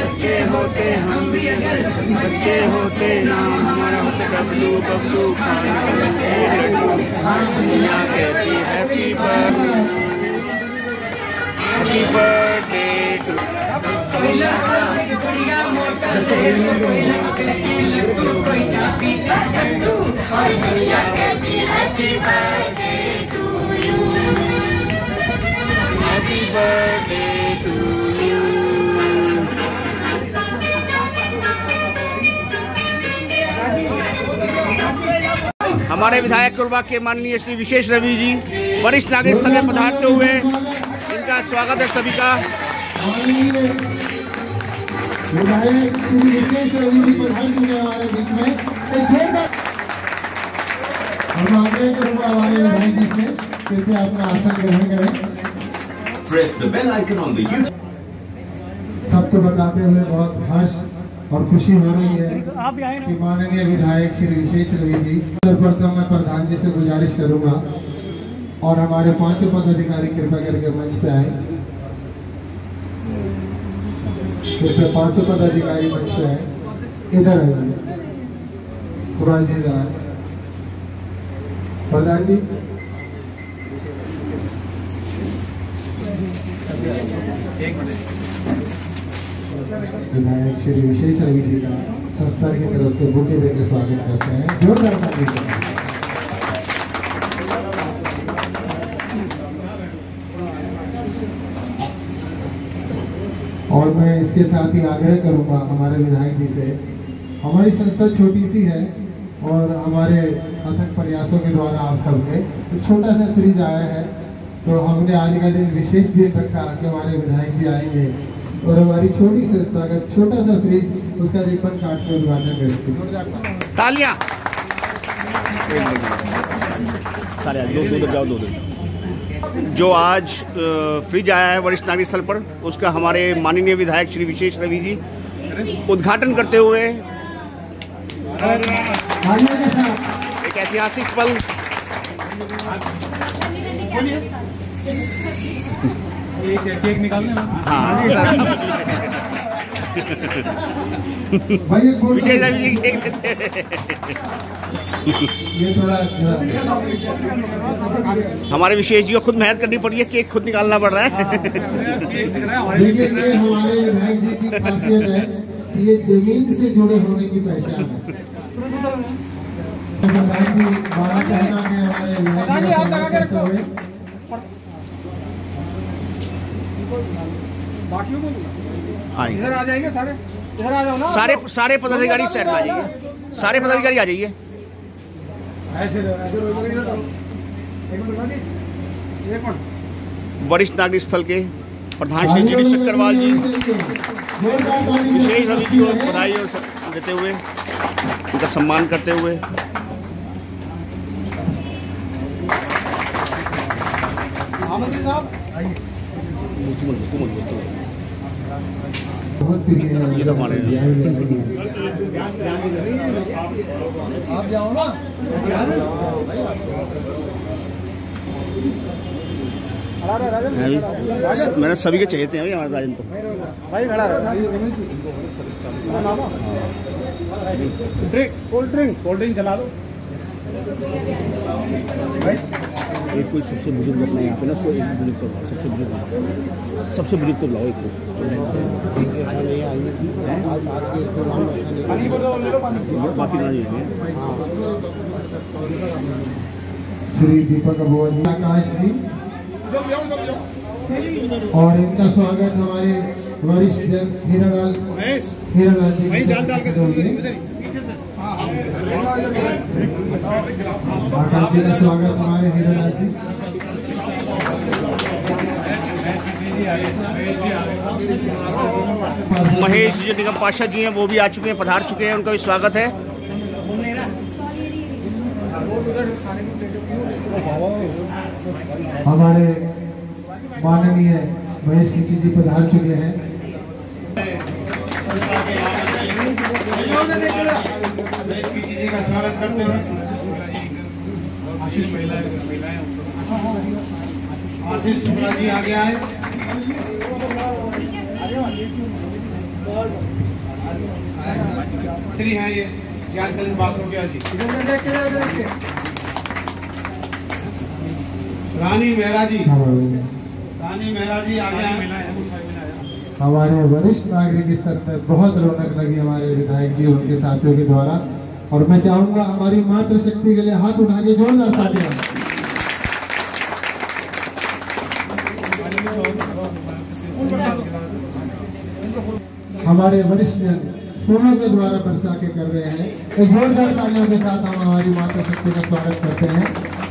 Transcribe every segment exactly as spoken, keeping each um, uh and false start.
बच्चे होते हम भी अगर बच्चे होते नाम हमारा होता बबलू बबलू दुनिया कहती happy happy birthday to happy birthday to you. हमारे विधायक कुरबा के माननीय श्री विशेष रवि जी वरिष्ठ नागरिक स्थल में पधारते हुए इनका स्वागत है सभी का। विधायक श्री विशेष रवि जी पधार चुके हमारे बीच में। हम आग्रह करूंगा हमारे विधायक जी से कृपया अपना आसन ग्रहण करें। Press the bell icon on the YouTube. सबको बताते हुए बहुत हर्ष और खुशी हो रही है कि माननीय विधायक श्री विशेष रवि जी सर्वप्रथम मैं प्रधान जी से गुजारिश करूंगा और हमारे पांचों पदाधिकारी कृपा करके मंच पे आए। कृपया पांचों पदाधिकारी मंच पे आए। इधर आइए कुमार जी इधर आए। प्रधान जी विधायक श्री विशेष रवि जी का संस्था की तरफ से बुके देकर स्वागत करते हैं। जोरदार ताली दें। और मैं इसके साथ ही आग्रह करूंगा हमारे विधायक जी से, हमारी संस्था छोटी सी है और हमारे अथक प्रयासों के द्वारा आप सबके तो छोटा सा फ्रिज आया है, तो हमने आज का दिन विशेष दिन रखा कि हमारे विधायक जी आएंगे और हमारी छोटी संस्था का छोटा सा फ्रिज उसका रिबन काट के उद्घाटन करेंगे। तालियां सारे दो दो जाओ दो दो जो आज फ्रिज आया है वरिष्ठ नागरिक स्थल पर, उसका हमारे माननीय विधायक श्री विशेष रवि जी उद्घाटन करते हुए एक ऐतिहासिक पल। एक केक निकालने हाँ विशेष रवि जी केक देते हैं। ये थोड़ा हमारे विशेष जी को खुद मेहनत करनी पड़ी है, केक खुद निकालना पड़ रहा है। देखिए ये हमारे विधायक जी की खासियत है कि ये जमीन से जुड़े होने की पहचान है। विधायक जी बारह कहना में हमारे विधायक जी का स्वागत करते हुए इधर आ जाएंगे सारे, इधर आ जाओ ना सारे सारे पदाधिकारी साइड में आ जाइए, सारे पदाधिकारी आ जाइए। वरिष्ठ नागरिक स्थल के प्रधान श्री जी शक्करवाल जी विशेष रवि जी को बधाई और देते हुए उनका सम्मान करते हुए मंत्री साहब बहुत प्रिय है। ये तो हमारे आप जाओ ना। मैंने सभी के चाहिए थे हमारे राजन तो भाई खड़ा drink cold drink cold drink चला दो। एक कोई सबसे बुजुर्ग अपना यहाँ पे ना उसको एक बुजुर्ग को लाओ, सबसे बुजुर्ग सबसे बुजुर्ग को लाओ एक को। बाकी ना श्री दीपक अबुआ जी, आकाश जी और इनका स्वागत हमारे वरिष्ठ जन हीरालाल हीरालाल जी आकाश जी का स्वागत हमारे हीरालाल जी। महेश जी निगम पाशा जी हैं, वो भी आ चुके हैं, पधार चुके हैं, उनका भी स्वागत है। हमारे माननीय महेश किची जी पधार चुके हैं। महेश किची जी का स्वागत करते हुए आशीष शुक्ला जी आगे आए। इतनी है ये ज्ञान चंद बासो गया जी। रानी मेहरा जी, रानी मेहरा जी आ गए। हमारे वरिष्ठ नागरिक स्तर पर बहुत रौनक लगी हमारे विधायक जी उनके साथियों के द्वारा, और मैं चाहूंगा हमारी मातृशक्ति के लिए हाथ उठा के जोरदार तालियां। हमारे वरिष्ठ फूलों के द्वारा बरसा के कर रहे हैं, एक जोरदार तालियों के साथ हम हमारी मातृशक्ति का स्वागत करते हैं।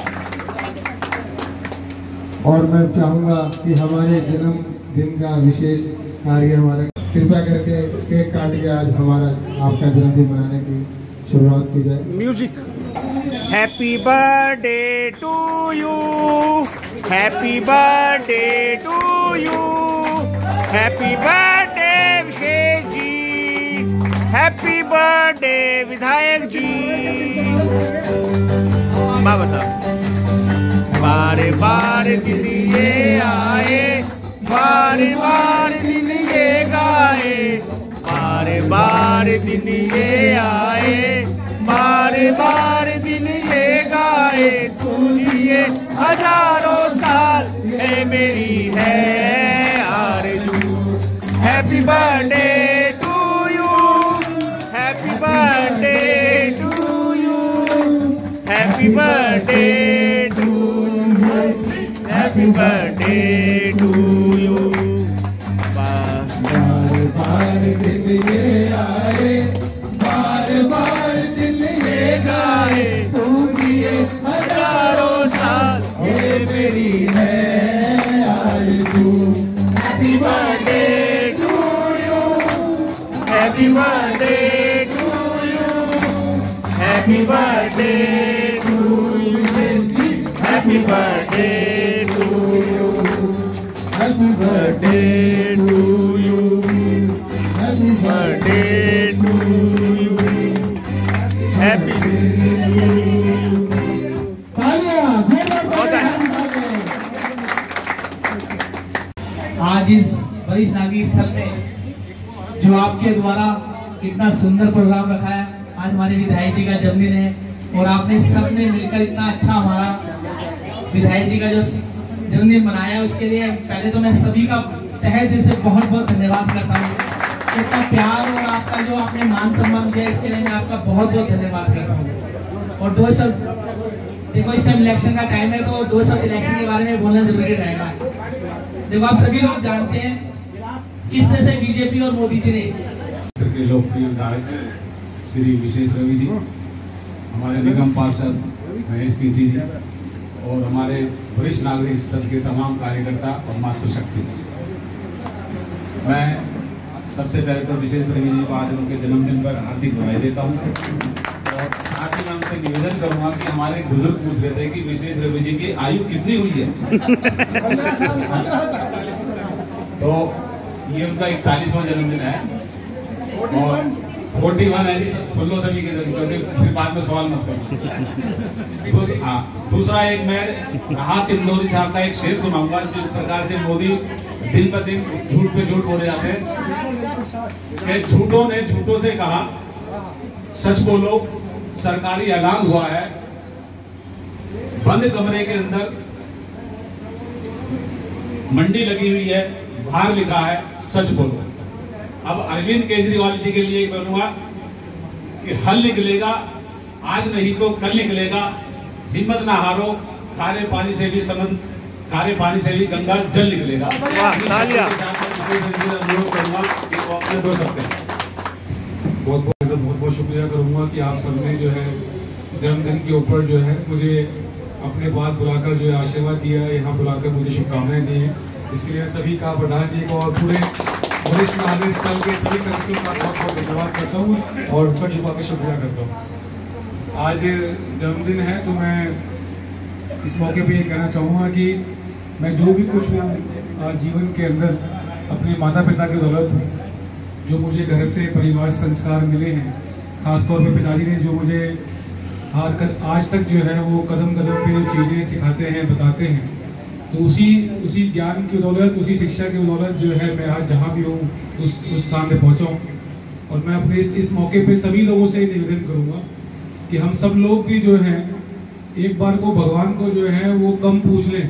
और मैं चाहूंगा कि हमारे जन्मदिन का विशेष कार्य हमारा कृपया करके केक काट के आज हमारा आपका जन्मदिन मनाने की शुरुआत की जाए। Music. Happy birthday to you, happy birthday to you, happy birthday Vishesh ji, happy birthday विधायक जी। बाबा साहब। बार बार दिन ये आए, बार बार दिन ये गाए, बार बार दिन ये आए, बार बार दिन ये गाए, तू जिए हजारों साल है मेरी है आरज़ू। Happy birthday to you, happy birthday to you, happy birthday to you, happy birthday to you. बार बार दिन ये आए, बार बार दिन ये गाए, तू जिए हजारों साल ये मेरी है आरज़ू। Happy birthday to you, happy birthday to you, happy birthday to you, happy birthday to you, happy birthday to you, happy birthday to you, happy. आज इस वरिष्ठ नागरिक स्थल में जो आपके द्वारा कितना सुंदर प्रोग्राम रखा है, आज हमारे विधायक जी का जन्मदिन है और आपने सबने मिलकर इतना अच्छा हमारा विधायक जी का जो जन्मदिन मनाया, उसके लिए पहले तो मैं सभी का तहे दिल से बहुत बहुत धन्यवाद करता हूँ। इतना प्यार और आपका जो आपने मान सम्मान दिया, इसके लिए मैं आपका बहुत बहुत धन्यवाद करता हूँ। और दो शब्द, देखो इस टाइम इलेक्शन का टाइम है तो दो शब्द इलेक्शन के बारे में बोलना जरूरी रहेगा। देखो आप सभी लोग जानते हैं किस तरह से बीजेपी और मोदी जी ने के लोकप्रिय विधायक श्री विशेष रवि जी, हमारे निगम पार्षद महेश किंची जी और हमारे वरिष्ठ नागरिक स्तर के तमाम कार्यकर्ता और मातृशक्ति, मैं सबसे पहले तो विशेष रवि जी को आज उनके जन्मदिन पर हार्दिक बधाई देता हूँ। और साथ ही मैं उनसे निवेदन करूंगा कि हमारे बुजुर्ग पूछ रहे थे कि विशेष रवि जी की आयु कितनी हुई है तो ये उनका इकतालीसवां जन्मदिन है और फोर्टी वन है जी, सुन लो सभी के जन्मदिन, फिर बाद में सवाल मत करो। हाँ, दूसरा एक मैं राहत इंदौरी साहब का एक शेर सुनाऊंगा, जिस प्रकार से मोदी दिन ब दिन झूठ पे झूठ बोले जाते हैं। झूठों ने झूठों से कहा सच बोलो, सरकारी ऐलान हुआ है, बंद कमरे के अंदर मंडी लगी हुई है, बाहर लिखा है सच बोलो। अब अरविंद केजरीवाल जी के लिए बोलूंगा कि हल निकलेगा, आज नहीं तो कल निकलेगा, हिम्मत ना हारो, खारे पानी से भी समझ, खारे पानी से भी गंगा जल निकलेगा। अनुरोध करूंगा कि वो अपने दो सकते हैं। बहुत बहुत बहुत बहुत शुक्रिया करूंगा कि आप सबने जो है जन्मदिन के ऊपर जो है मुझे अपने पास बुलाकर जो है आशीर्वाद दिया, यहाँ बुलाकर मुझे शुभकामनाएं दी हैं। इसके लिए सभी का, प्रधान जी को और पूरे वरिष्ठ नागरिक स्थल के सभी सदस्यों का बहुत बहुत धन्यवाद करता हूँ और सर झुका के शुक्रिया करता हूँ। आज जन्मदिन है तो मैं इस मौके पे ये कहना चाहूँगा कि मैं जो भी कुछ हूँ जीवन के अंदर अपने माता पिता की दौलत हूँ, जो मुझे घर से परिवार संस्कार मिले हैं, खासतौर पे पिताजी ने जो मुझे आज तक जो है वो कदम कदम पे चीज़ें सिखाते हैं, बताते हैं, तो उसी उसी ज्ञान की बदौलत, उसी शिक्षा की बदौलत जो है मैं आज जहाँ भी हूँ उस उस स्थान पे पहुँचा हूँ। और मैं अपने इस इस मौके पे सभी लोगों से निवेदन करूँगा कि हम सब लोग भी जो हैं एक बार को भगवान को जो है वो कम पूछ लें,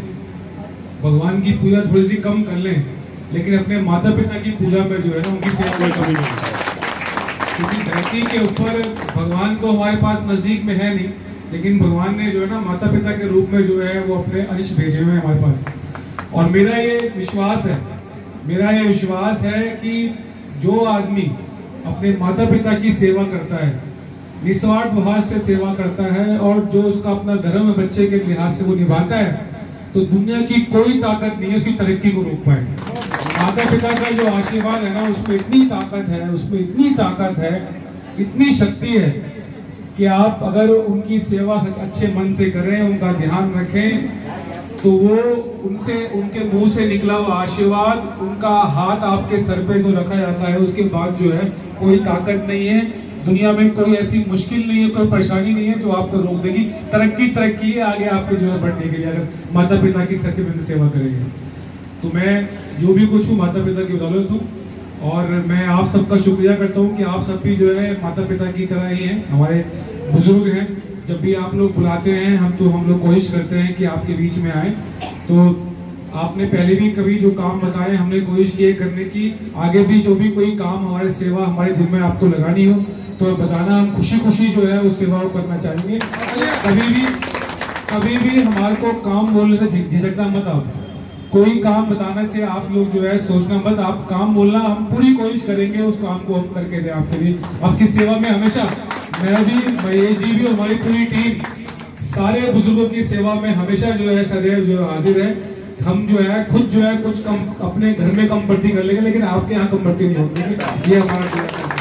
भगवान की पूजा थोड़ी सी कम कर लें, लेकिन अपने माता पिता की पूजा में जो है ना उनकी सेवा में कमी नहीं। क्योंकि धरती के ऊपर भगवान तो हमारे पास नजदीक में है नहीं, लेकिन भगवान ने जो है ना माता पिता के रूप में जो है वो अपने अंश भेजे हुए हैं हमारे पास। और मेरा ये विश्वास है मेरा ये विश्वास है कि जो आदमी अपने माता पिता की सेवा करता है, निस्वार्थ भाव से सेवा करता है, और जो उसका अपना धर्म बच्चे के लिहाज से वो निभाता है, तो दुनिया की कोई ताकत नहीं है उसकी तरक्की को रोक पाए। माता पिता का जो आशीर्वाद है ना उसमें इतनी ताकत है, उसमें इतनी ताकत है, इतनी शक्ति है कि आप अगर उनकी सेवा अच्छे मन से करें, उनका ध्यान रखें, तो वो उनसे उनके मुंह से निकला हुआ आशीर्वाद, उनका हाथ आपके सर पे जो रखा जाता है उसके बाद जो है कोई ताकत नहीं है दुनिया में, कोई ऐसी मुश्किल नहीं है, कोई परेशानी नहीं है जो आपको रोक देगी। तरक्की तरक्की है आगे आपको जो है बढ़ने के लिए, अगर माता पिता की सच्चे मन से सेवा करेंगे। तो मैं जो भी कुछ हूँ माता पिता की बदौलत हूँ, और मैं आप सबका शुक्रिया करता हूँ कि आप सब भी जो है माता पिता की तरह ही हैं, हमारे बुजुर्ग हैं। जब भी आप लोग बुलाते हैं हम तो हम लोग कोशिश करते हैं कि आपके बीच में आए। तो आपने पहले भी कभी जो काम बताए हमने कोशिश की करने की, आगे भी जो भी कोई काम हमारे सेवा हमारे जिम्मे आपको लगानी हो तो बताना, हम खुशी खुशी जो है उस सेवा को करना चाहेंगे। कभी भी कभी भी हमारे को काम बोलने से झिझकना मत। आप कोई काम बताने से आप लोग जो है सोचना मत, आप काम बोलना, हम पूरी कोशिश करेंगे उस काम को हम करके दें आपके लिए, आपकी सेवा में। हमेशा मैं भी, महेश जी भी और हमारी पूरी टीम सारे बुजुर्गों की सेवा में हमेशा जो है सदैव जो हाजिर है। हम जो है खुद जो है कुछ कम अपने घर में कम बढ़ती कर लेंगे, लेकिन आपके यहाँ कम बढ़ती नहीं होती, ये हमारा।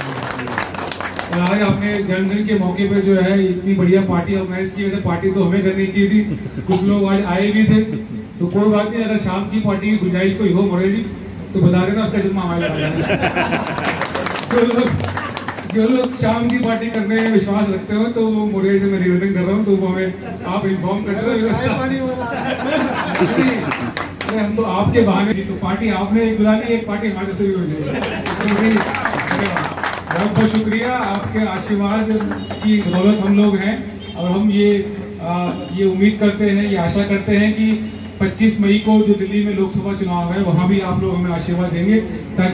और आज आपने जन्मदिन के मौके पे जो है इतनी बढ़िया पार्टी ऑर्गेनाइज की, वैसे पार्टी तो हमें करनी चाहिए थी, कुछ लोग आज आए भी थे, तो कोई बात नहीं, अगर शाम की पार्टी की गुंजाइश कोई हो मोरे जी तो बता देना, उसका जिम्मा हमारे जो लोग जो लोग शाम की पार्टी करने में विश्वास रखते हो तो वो मोरे से मैं निवेदन कर रहा हूँ, तो वो हमें आप इन्फॉर्म कर दो व्यवस्था। अरे हम तो आपके बहाने, तो पार्टी आपने एक बुला ली, एक पार्टी हमारे से भी हो जाएगी। बहुत बहुत शुक्रिया, आपके आशीर्वाद की बदौलत हम लोग हैं, और हम ये आ, ये उम्मीद करते हैं, ये आशा करते हैं कि पच्चीस मई को जो दिल्ली में लोकसभा चुनाव है वहां भी आप लोग हमें आशीर्वाद देंगे, ताकि